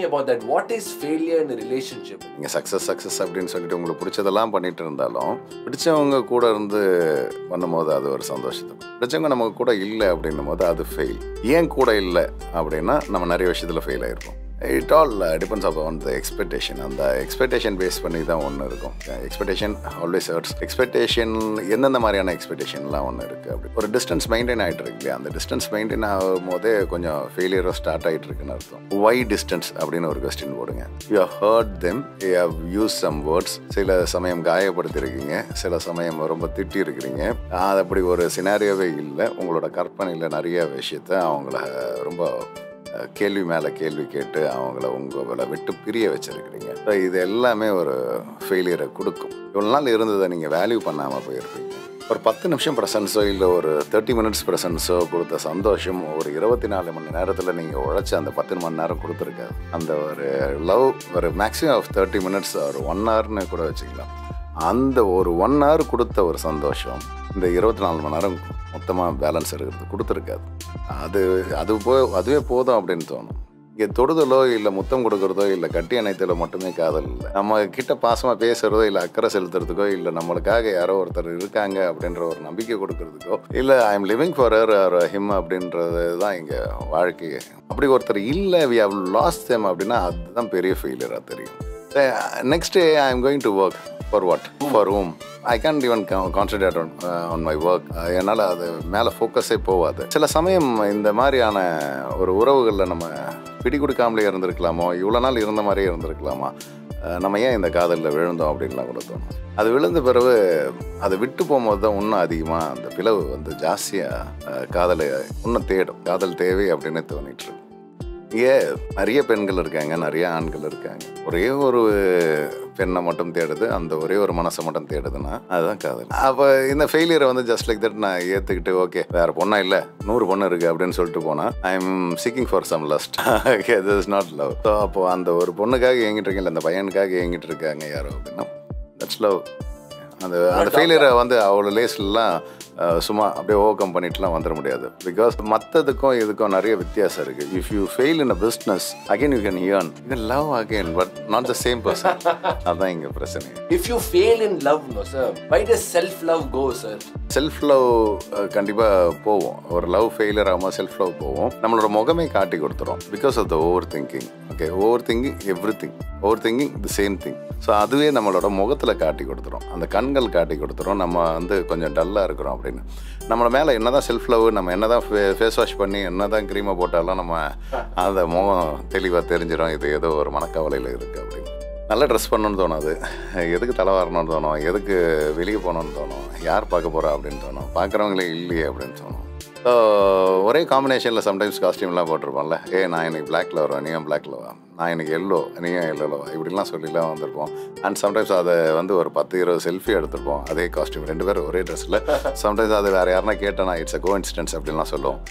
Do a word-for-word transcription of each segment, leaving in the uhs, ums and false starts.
about that. What is failure in a relationship? நீங்கள் success success அப்படின்னு சொல்லிட்டு உங்களுக்கு பிடிச்சதெல்லாம் பண்ணிட்டு இருந்தாலும் பிடிச்சவங்க கூட இருந்து பண்ணும்போது அது ஒரு சந்தோஷத்தை, பிடிச்சவங்க நம்ம கூட இல்லை அப்படின்னும் போது அது ஃபெயில். ஏன் கூட இல்லை அப்படின்னா நம்ம நிறைய விஷயத்தில் ஃபெயில் ஆகிருப்போம். It all depends upon the expectation. அந்த எக்ஸ்பெக்டேஷன் பேஸ் பண்ணி தான் ஒன்று இருக்கும். Expectation always hertz. எக்ஸ்பெக்டேஷன் எந்தெந்த மாதிரியான எக்ஸ்பெக்டேஷன்லாம் ஒன்று இருக்குது. அப்படி ஒரு டிஸ்டன்ஸ் மெயின்டைன் ஆகிட்டு இருக்கு இல்லையா, அந்த டிஸ்டன்ஸ் மெயின்டைன் ஆகும் போதே கொஞ்சம் ஃபெயிலியராக ஸ்டார்ட் ஆகிட்டு இருக்குன்னு அர்த்தம். ஒய் டிஸ்டன்ஸ் அப்படின்னு ஒரு கொஸ்டின் போடுங்க. You have hurt them, you have use some words. சில சமயம் காயப்படுத்திருக்கீங்க, சில சமயம் ரொம்ப திட்டி இருக்கிறீங்க. அது அப்படி ஒரு சினாரியோவே இல்லை. உங்களோட கற்பனையில் நிறைய விஷயத்த அவங்கள ரொம்ப கேள்வி மேலே கேள்வி கேட்டு அவங்கள உங்களை விட்டு பிரிய வச்சுருக்கிறீங்க. ஸோ இது எல்லாமே ஒரு ஃபெயிலியரை கொடுக்கும். இவ்வளோ நாள் இருந்ததை நீங்கள் வேல்யூ பண்ணாமல் போயிருப்பீங்க. ஒரு பத்து நிமிஷம் ப்ரெசன்ஸோ இல்லை ஒரு தேர்ட்டி மினிட்ஸ் ப்ரெசன்ஸோ கொடுத்த சந்தோஷம் ஒரு இருபத்தி நாலு மணி நேரத்தில் நீங்கள் உழைச்சி அந்த பத்து மணி நேரம் கொடுத்துருக்காது. அந்த ஒரு லவ் ஒரு மேக்ஸிமம் ஆஃப் தேர்ட்டி மினிட்ஸ் ஒரு ஒன் ஹவர்னு கூட வச்சுக்கலாம். அந்த ஒரு ஒன் ஹவர் கொடுத்த ஒரு சந்தோஷம் இந்த இருபத்தி நாலு மணி நேரம் மொத்தமாக பேலன்ஸ் எடுக்கிறது கொடுத்துருக்காது. அது அது போ அதுவே போதும் அப்படின்னு தோணும். இங்கே தொடுதலோ இல்லை முத்தம் கொடுக்குறதோ இல்லை கட்டி அணைத்தலோ மட்டுமே காதல் இல்லை. நம்ம கிட்ட பாசமாக பேசுகிறதோ இல்லை அக்கறை செலுத்துறதுக்கோ இல்லை நம்மளுக்காக யாரோ ஒருத்தர் இருக்காங்க அப்படின்ற ஒரு நம்பிக்கை கொடுக்கறதுக்கோ இல்லை I am living for her or him அப்படின்றது தான் இங்கே வாழ்க்கையே. அப்படி ஒருத்தர் இல்லை, வி ஹவ் லாஸ்ட் தெம் அப்படின்னா அதுதான் பெரிய ஃபெயிலியராக தெரியும். Next day I am going to work for what, for whom, I can't even concentrate on on my work. என்னால் அது மேலே ஃபோக்கஸே போகாது. சில சமயம் இந்த மாதிரியான ஒரு உறவுகளில் நம்ம பிடி கொடுக்காமலே இருந்திருக்கலாமோ, இவ்வளோ நாள் இருந்த மாதிரியே இருந்திருக்கலாமா, நம்ம ஏன் இந்த காதலில் விழுந்தோம் அப்படின்லாம் கூட தோணும். அது விழுந்த பிறகு அதை விட்டு போகும்போது தான் இன்னும் அதிகமாக அந்த பிளவு வந்து ஜாஸ்தியாக காதலை இன்னும் தேடும். காதல் தேவை அப்படின்னு தோணிட்டுருக்கு. இங்கே நிறைய பெண்கள் இருக்காங்க, நிறைய ஆண்கள் இருக்காங்க. ஒரே ஒரு பெண்ணை மட்டும் தேடுது, அந்த ஒரே ஒரு மனசை மட்டும் தேடுதுன்னா அதுதான் காதல். அப்போ இந்த ஃபெயிலியரை வந்து ஜஸ்ட் லைக் தட் நான் ஏற்றுக்கிட்டு ஓகே வேறு பொண்ணா இல்லை நூறு பொண்ணு இருக்குது அப்படின்னு சொல்லிட்டு போனால் I am seeking for some lust. Okay, this is not love. So அப்போது அந்த ஒரு பொண்ணுக்காக ஏங்கிட்டு இருக்கீங்க, இல்லை அந்த பையனுக்காக ஏங்கிட்டு இருக்காங்க யாரோ அப்படின்னா தட்ஸ் லவ். அந்த அந்த ஃபெயிலியரை வந்து அவ்வளோ லேஸ்லாம் சும்மா அப்படியே ஓவர் கம் பண்ணிட்டுலாம் வந்துட முடியாது. பிகாஸ் மற்றதுக்கும் இதுக்கும் நிறைய வித்தியாசம் இருக்குது. If you fail in a business again you can earn, you can love again, but not the same person. அதுதான் இங்கே பிரச்சனை. If you fail in love, no sir, why does self love go sir? Self love கண்டிப்பாக போவோம். ஒரு love failure ஆகாமல் self love போவோம். நம்மளோட முகமே காட்டி கொடுத்துரும். Because of the over thinking. Okay, over thinking every thing, over thinking the same thing. So அதுவே நம்மளோட முகத்தில் காட்டி கொடுத்துரும், அந்த கண்கள் காட்டி கொடுத்துரும் நம்ம வந்து கொஞ்சம் டல்லாக இருக்கிறோம் அப்படின்னு. நம்மளை மேலே என்ன தான் செல்ஃப் லவ், நம்ம என்ன தான் ஃபே ஃபேஸ் வாஷ் பண்ணி என்ன தான் க்ரீமை போட்டாலும் நம்ம அந்த முகம் தெளிவாக தெரிஞ்சிடும் இது ஏதோ ஒரு மனக்கவலையில் இருக்குது அப்படின்னு. நல்லா ட்ரெஸ் பண்ணணும்னு தோணும், எதுக்கு தலை வரணும்னு தோணும், எதுக்கு வெளியே போகணுன்னு தோணும், யார் பார்க்க போகிறா அப்படின்னு தோணும், பார்க்குறவங்களே இல்லையே அப்படின்னு தோணும். ஸோ ஒரே காம்பினேஷனில் சம்டைம்ஸ் காஸ்டியூம்லாம் போட்டிருப்போம்ல, ஏ நான் இன்னைக்கு பிளாக்ல வருவேன், நீயும் பிளாக்ல வா, நான் எனக்கு எல்லோ நீயும் எல்லோவா, இப்படிலாம் சொல்லிலாம் வந்திருப்போம். அண்ட் சம்டைம்ஸ் அதை வந்து ஒரு பத்து இருபது செல்ஃபி எடுத்துருப்போம் அதே காஸ்டியூம், ரெண்டு பேரும் ஒரே ட்ரெஸ்ஸில். சம்டைம்ஸ் அது வேறு யாருன்னா கேட்டேன்னா இட்ஸ் அ கோஇன்சிடென்ஸ் அப்படின்லாம் சொல்லுவோம்.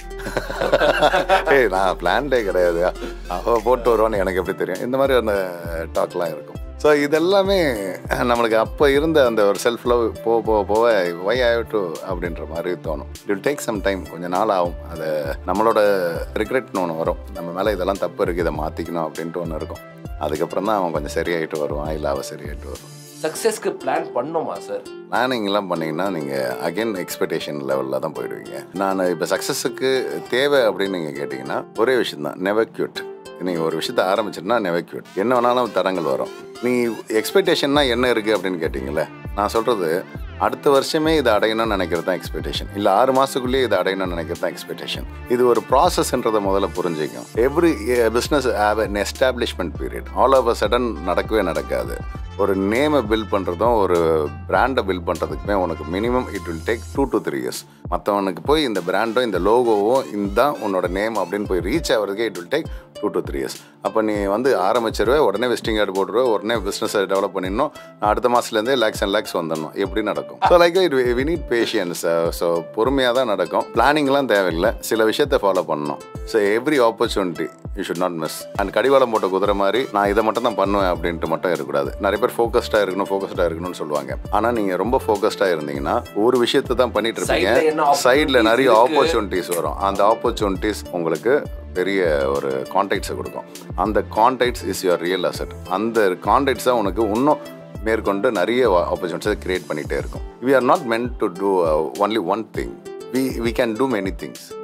ஏய் நான் பிளான்டே கிடையாது, அவள் போட்டு வருவான்னு எனக்கு எப்படி தெரியும், இந்த மாதிரி அந்த டாக்லாம் இருக்கும். ஸோ இதெல்லாமே நம்மளுக்கு அப்போ இருந்த அந்த ஒரு செல்ஃப் லவ் போக போக போக வை ஹேவ் டு அப்படின்ற மாதிரி தோணும். It will take some time, கொஞ்சம் நாள் ஆகும். அதை நம்மளோட ரிக்ரெட்னு ஒன்று வரும், நம்ம மேலே இதெல்லாம் தப்பு இருக்குது இதை மாற்றிக்கணும் அப்படின்ட்டு ஒன்று இருக்கும். அதுக்கப்புறம் தான் அவன் கொஞ்சம் சரியாயிட்டு வருவான், இல்லை அவன் சரியாயிட்டு வருவான். சக்ஸஸ்க்கு பிளான் பண்ணோமா சார்? பிளானிங்லாம் பண்ணிங்கன்னா நீங்கள் அகெயின் எக்ஸ்பெக்டேஷன் லெவலில் தான் போயிடுவீங்க. நான் இப்போ சக்ஸஸுக்கு தேவை அப்படின்னு நீங்கள் கேட்டிங்கன்னா ஒரே விஷயம் தான், நெவர் கியூட். நீங்கள் ஒரு விஷயத்தை ஆரம்பிச்சிட்டுனா நெவர் கியூட். என்ன வேணாலும் தடங்கள் வரும். நீ எக்ஸ்பெக்டேஷன்னா என்ன இருக்குது அப்படின்னு கேட்டிங்களே, நான் சொல்கிறது அடுத்த வருஷமே இதை அடையணும்னு நினைக்கிறது தான் எக்ஸ்பெக்டேஷன், இல்லை ஆறு மாதத்துக்குள்ளேயே இதை அடையணும்னு நினைக்கிறது தான் எக்ஸ்பெக்டேஷன். இது ஒரு ப்ராசஸ்ன்றதை முதல்ல புரிஞ்சுக்கும். Every business have an establishment period. All of a sudden நடக்கவே நடக்காது. ஒரு நேமை பில்ட் பண்ணுறதும் ஒரு பிராண்டை பில்ட் பண்ணுறதுக்குமே உனக்கு minimum it will take two to three years. மற்றவனுக்கு போய் இந்த பிராண்டும் இந்த லோகோவும் இதுதான் உன்னோட நேம் அப்படின்னு போய் ரீச் ஆகிறதுக்கே it will take two to three years. அப்போ நீ வந்து ஆரம்பிச்சிருவே, உடனே விசிட்டிங் கார்டு போட்டுருவே, உடனே பிஸ்னஸை டெவலப் பண்ணிடணும், அடுத்த மாதத்துலேருந்தே லேக்ஸ் அண்ட் லேக்ஸ் வந்துடணும், எப்படி நடக்கும்? So like it we need patience. So பொறுமையாக தான் நடக்கும். பிளானிங்லாம் தேவையில்லை, சில விஷயத்தை ஃபாலோ பண்ணணும். So every opportunity you should not miss. And கடிவாளம் போட்ட குதிரை மாதிரி நான் இதை மட்டும் தான் பண்ணுவேன் அப்படின்ட்டு மட்டும் இருக்கக்கூடாது. நிறைய பேர் ஃபோக்கஸ்டாக இருக்கணும் ஃபோக்கஸ்டாக இருக்கணும்னு சொல்லுவாங்க. ஆனால் நீங்கள் ரொம்ப ஃபோக்கஸ்டாக இருந்தீங்கன்னா ஒரு விஷயத்தை தான் பண்ணிட்டு இருப்பீங்க, சைடில் நிறைய ஆப்பர்ச்சுனிட்டிஸ் வரும். அந்த ஆப்பர்ச்சுனிட்டிஸ் உங்களுக்கு பெரிய ஒரு கான்டாக்ட்ஸை கொடுக்கும். அந்த contacts is your real asset. அந்த கான்டாக்ட்ஸ் தான் உனக்கு இன்னும் மேற்கொண்டு நிறைய ஆப்பர்ச்சுனிட்டிஸை கிரியேட் பண்ணிகிட்டே இருக்கும். We are not meant to do only one thing. We, we can do many things.